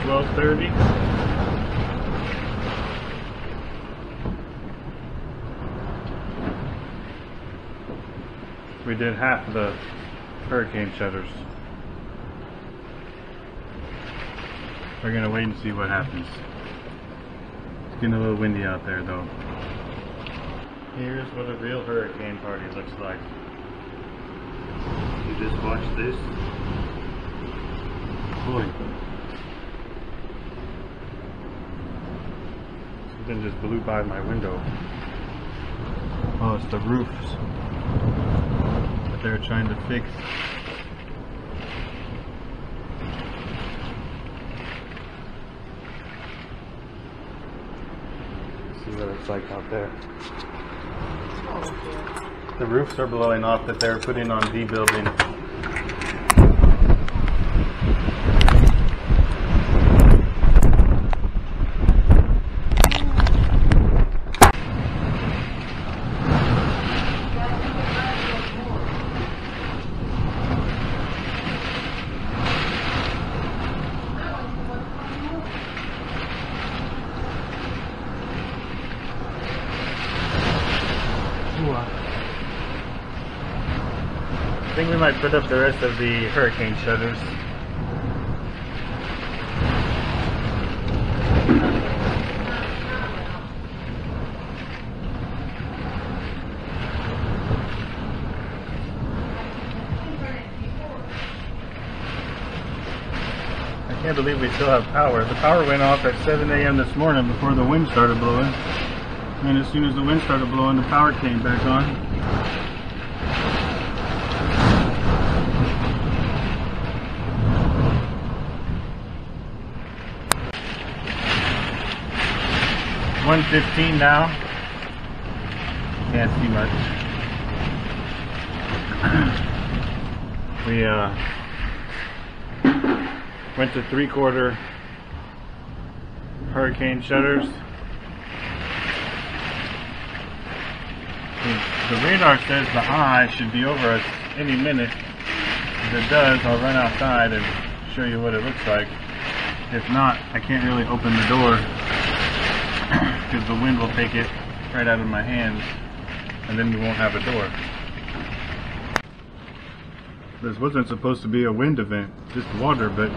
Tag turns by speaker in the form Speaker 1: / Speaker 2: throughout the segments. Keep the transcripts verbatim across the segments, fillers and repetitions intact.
Speaker 1: twelve thirty. We did half the hurricane shutters. We're gonna wait and see what happens. It's getting a little windy out there though. Here's what a real hurricane party looks like. You just watch this. Boy. Something just blew by my window. Oh, it's the roofs that they're trying to fix. See what it's like out there. The roofs are blowing off that they're putting on the building. I think we might put up the rest of the hurricane shutters. I can't believe we still have power. The power went off at seven A M this morning before the wind started blowing. And as soon as the wind started blowing, the power came back on. one fifteen now. Can't see much. We uh, went to three quarter hurricane shutters. The radar says the eye should be over us any minute. If it does, I'll run outside and show you what it looks like. If not, I can't really open the door because the wind will take it right out of my hands and then we won't have a door. This wasn't supposed to be a wind event, just water, but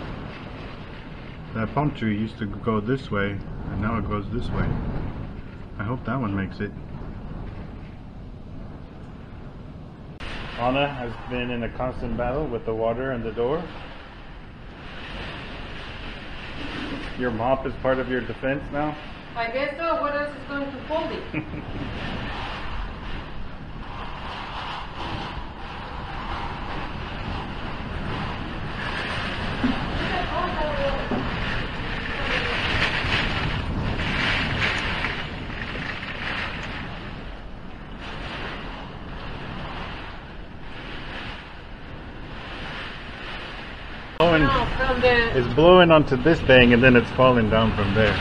Speaker 1: that palm tree used to go this way and now it goes this way. I hope that one makes it. Anna has been in a constant battle with the water and the door. Your mop is part of your defense now?
Speaker 2: I guess so. What else is going to hold it?
Speaker 1: Blowing,
Speaker 2: no, from the
Speaker 1: it's blowing onto this thing and then it's falling down from there.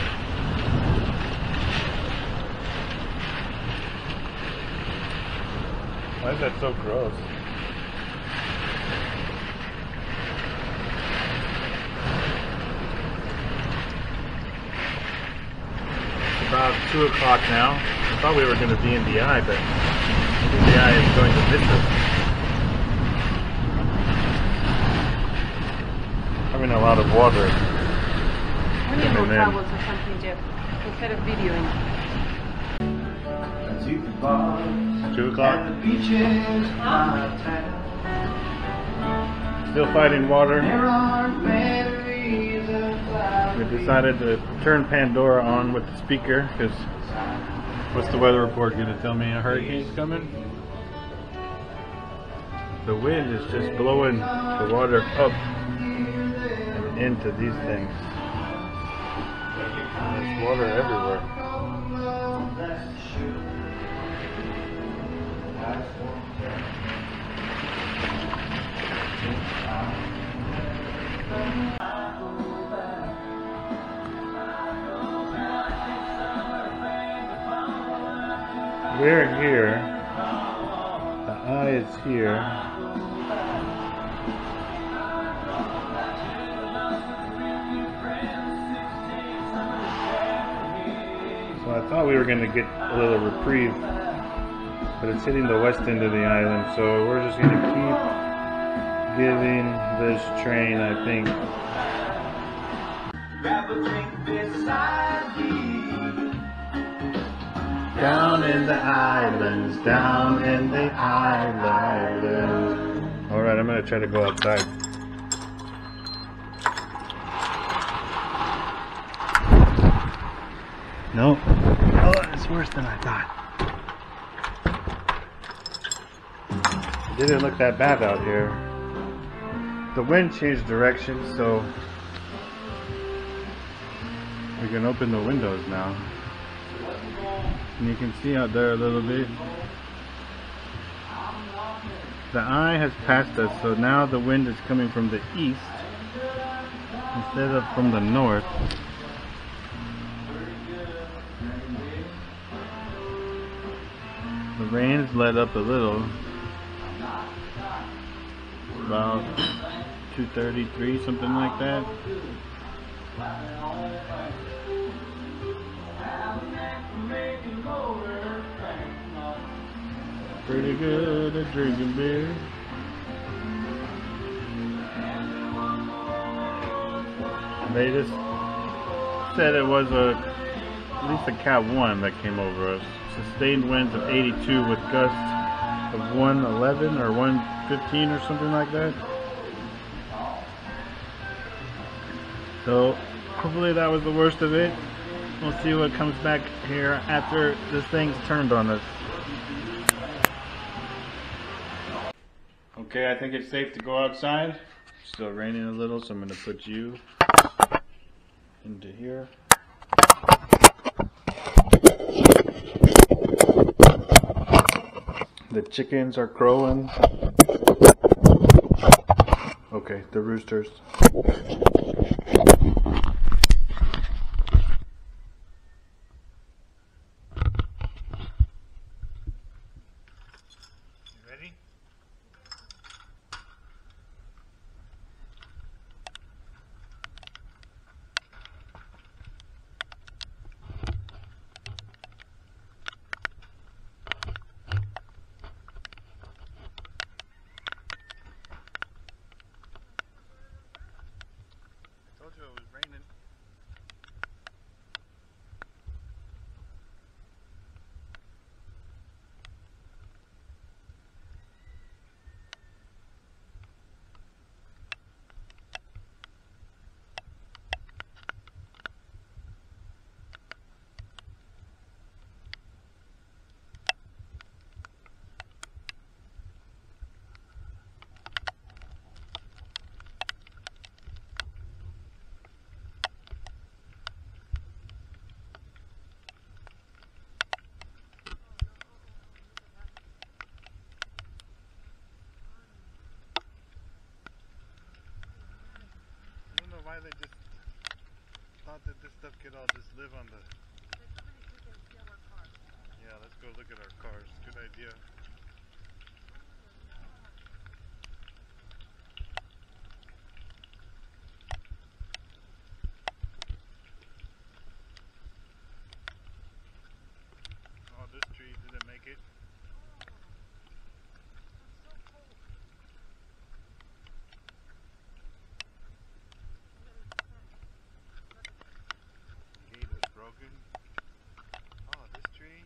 Speaker 1: Why is that so gross? It's about two o'clock now. I thought we were going to be in the eye, but I think the eye is going to miss us. Having a lot of water.
Speaker 2: We need more towels or something, Jeff, instead of videoing.
Speaker 1: Two o'clock. Still fighting water. We decided to turn Pandora on with the speaker because what's the weather report going to tell me? A hurricane's coming? The wind is just blowing the water up and into these things. There's water everywhere. We're here. The eye is here. Well, I thought we were going to get a little reprieve, but it's hitting the west end of the island, so we're just going to keep giving this train, I think. Down in the islands, down in the islands. Alright, I'm going to try to go outside. Nope. Oh, it's worse than I thought. It didn't look that bad out here. The wind changed direction, so we can open the windows now. And you can see out there a little bit. The eye has passed us, so now the wind is coming from the east instead of from the north. The rain's let up a little. It's about two thirty-three, something like that. Pretty good at drinking beer. They just said it was a at least a cat one that came over us. Sustained winds of eighty-two with gusts of one eleven or one fifteen or something like that. So hopefully that was the worst of it. We'll see what comes back here after this thing's turned on us. Okay, I think it's safe to go outside. Still raining a little, so I'm going to put you into here. The chickens are crowing. Okay, the roosters. It was raining. Why they just thought that this stuff could all just live on the... Yeah, let's go look at our cars. Good idea. Oh, this tree didn't make it. Broken. Oh, this tree.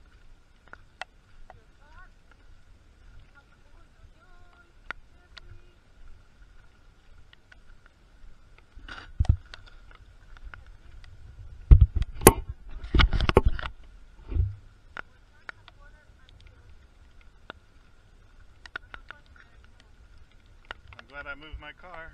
Speaker 1: I'm glad I moved my car.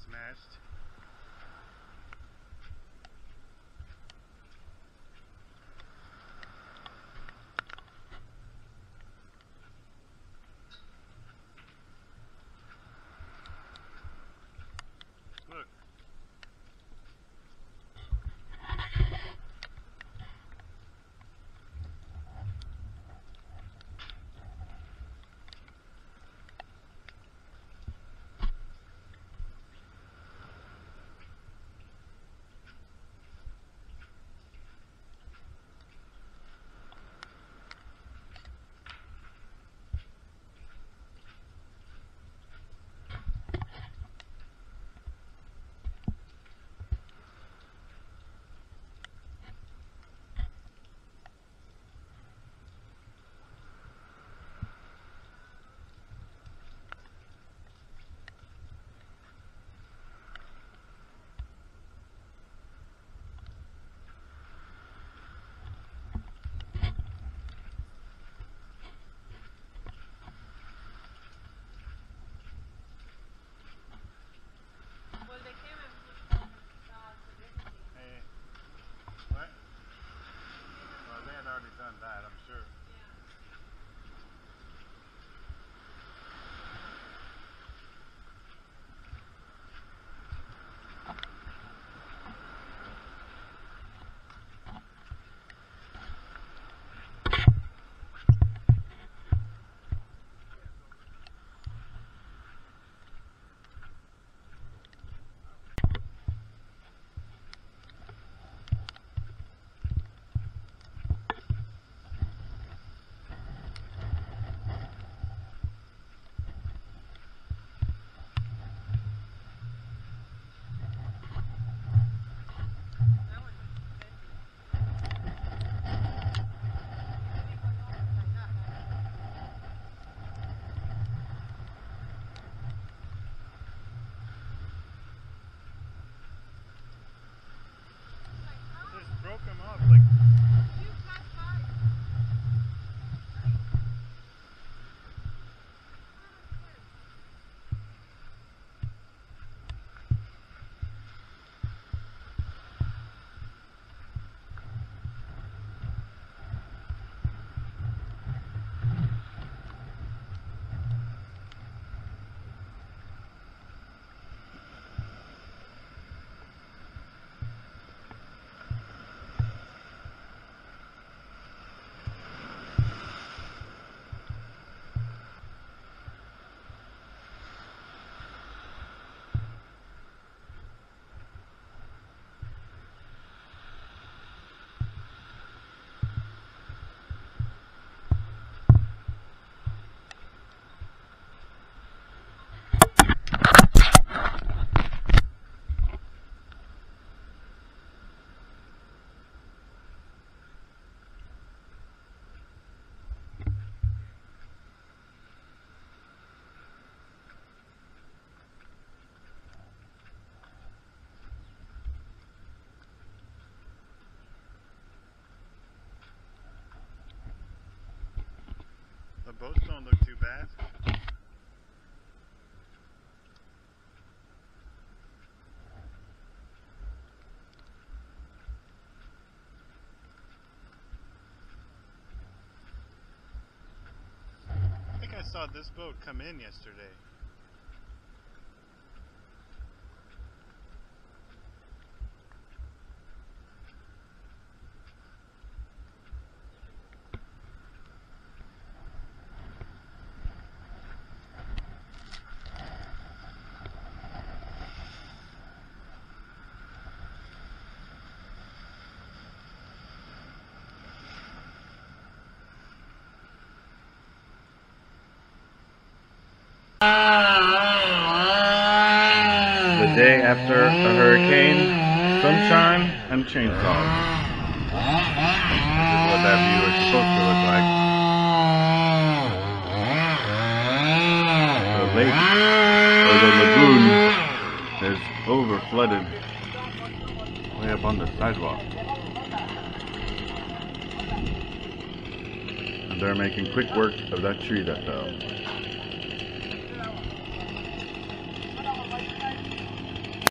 Speaker 1: smashed. Look. Done that, I'm sure. Broke him off like. The boats don't look too bad. I think I saw this boat come in yesterday. The day after a hurricane, sunshine and chainsaws. This is what that view is supposed to look like. The lake, or the lagoon, is over flooded way up on the sidewalk. And they're making quick work of that tree that fell.